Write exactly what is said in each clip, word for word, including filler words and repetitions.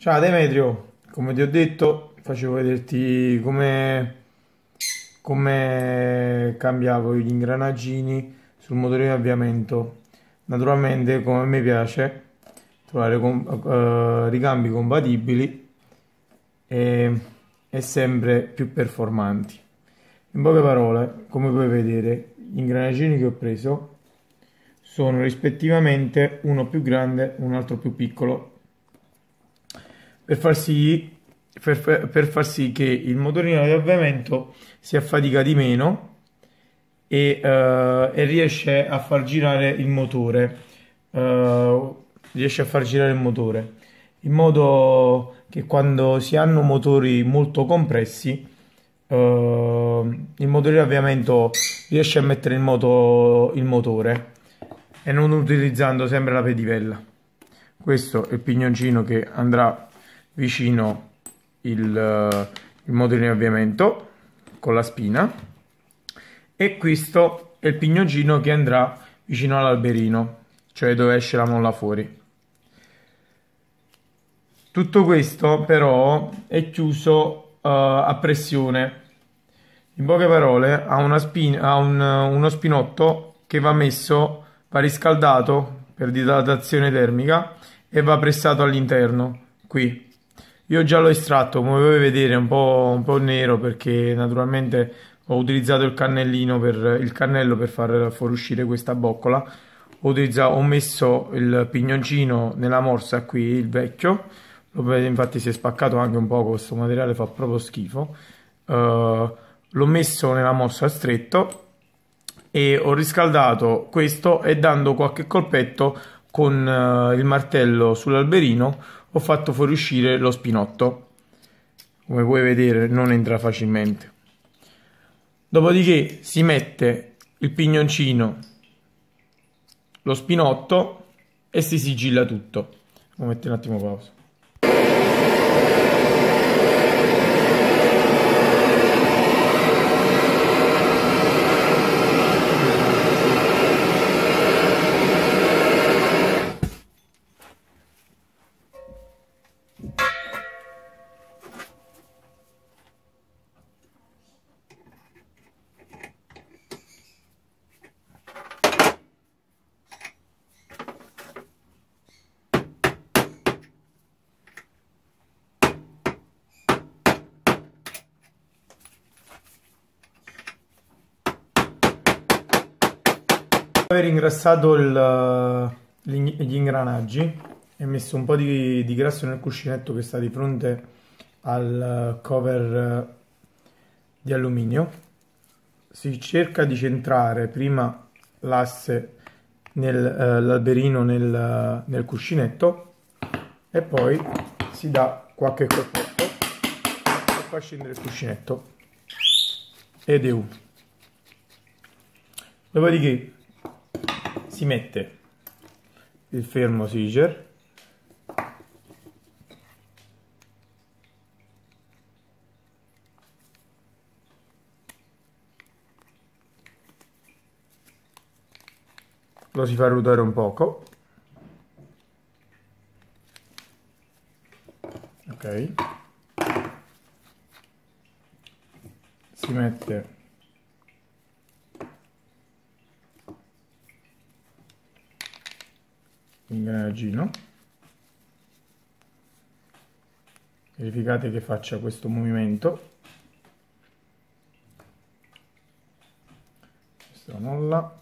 Ciao Demetrio, come ti ho detto, facevo vederti come, come cambiavo gli ingranaggini sul motore di avviamento. Naturalmente, come a me piace, trovare com- eh, ricambi compatibili e, e sempre più performanti. In poche parole, come puoi vedere, gli ingranagini che ho preso sono rispettivamente uno più grande e un altro più piccolo per far sì, per, per far sì che il motorino di avviamento si affatica di meno e, eh, e riesce a far girare il motore, eh, riesce a far girare il motore in modo che quando si hanno motori molto compressi, eh, il motore di avviamento riesce a mettere in moto il motore e non utilizzando sempre la pedivella. Questo è il pignoncino che andrà vicino il, eh, il motorino di avviamento con la spina e questo è il pignoncino che andrà vicino all'alberino, cioè dove esce la molla fuori. Tutto questo però è chiuso eh, a pressione. In poche parole, ha, una spina, ha un- uno spinotto che va messo, va riscaldato per dilatazione termica e va pressato all'interno, qui. Io già l'ho estratto, come puoi vedere, è un po', un po' nero perché naturalmente ho utilizzato il cannellino per, il cannello per far fuoriuscire questa boccola. Ho, utilizzato, ho messo il pignoncino nella morsa qui, il vecchio. Lo vedete, infatti si è spaccato anche un po', questo materiale fa proprio schifo. Eh, l'ho messo nella morsa a stretto e ho riscaldato questo e dando qualche colpetto con eh, il martello sull'alberino ho fatto fuoriuscire lo spinotto. Come puoi vedere non entra facilmente. Dopodiché si mette il pignoncino, lo spinotto e si sigilla tutto. Devo mettere un attimo pausa. Aver ingrassato il- gli gli ingranaggi e messo un po' di, di grasso nel cuscinetto che sta di fronte al cover eh, di alluminio, si cerca di centrare prima l'asse nell'alberino nel, nel cuscinetto e poi si dà qualche colpetto e fa scendere il cuscinetto ed è un. Dopodiché si mette il fermo Siger, lo si fa ruotare un poco, ok, si mette l'ingranaggino, verificate che faccia questo movimento, questa molla,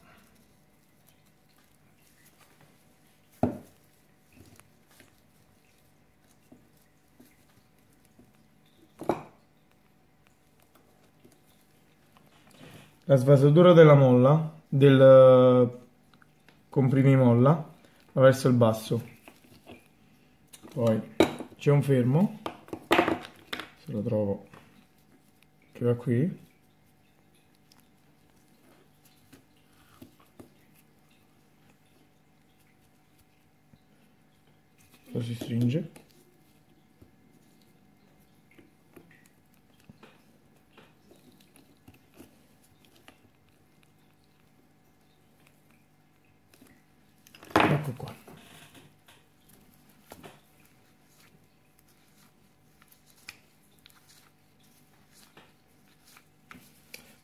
la svasatura della molla, del comprimimolla, va verso il basso, poi c'è un fermo, se lo trovo, che va qui, lo si stringe, ecco qua.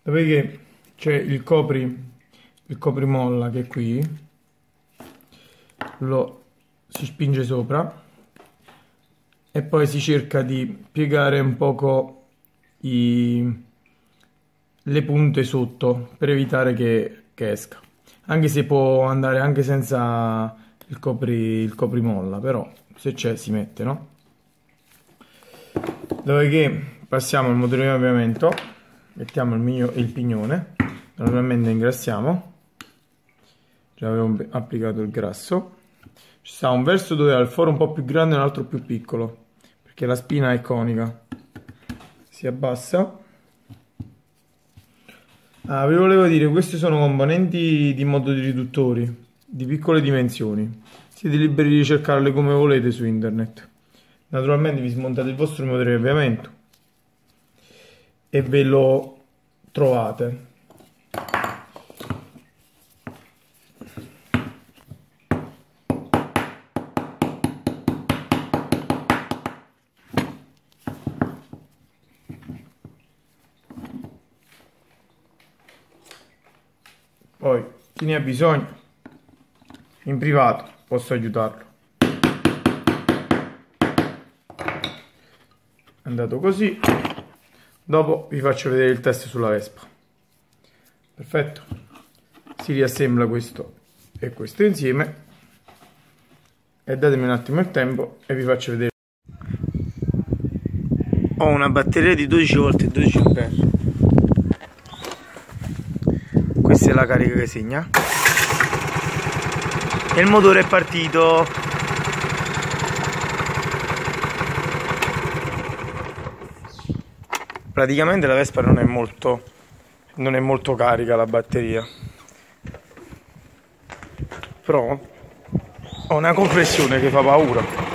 Dopodiché c'è il copri il coprimolla che è qui, lo si spinge sopra e poi si cerca di piegare un poco i, le punte sotto per evitare che, che esca, anche se può andare anche senza il copri il coprimolla, però se c'è si mette, no? Dopodiché passiamo al motore di avviamento, mettiamo il, mio, il pignone, normalmente ingrassiamo, già avevo applicato il grasso. Ci sta un verso dove ha il foro un po' più grande e un altro più piccolo, perché la spina è conica. Si abbassa. Ah, vi volevo dire, questi sono componenti di motori riduttori di piccole dimensioni. Siete liberi di cercarle come volete su internet. Naturalmente vi smontate il vostro motore di avviamento e ve lo trovate. Poi chi ne ha bisogno in privato posso aiutarlo. È andato così. Dopo vi faccio vedere il test sulla Vespa. Perfetto. Si riassembla questo e questo insieme e datemi un attimo il tempo e vi faccio vedere. Ho una batteria di dodici volt e dodici ampere. Questa è la carica che segna e il motore è partito. Praticamente la Vespa non è molto non è molto carica la batteria, però ho una compressione che fa paura.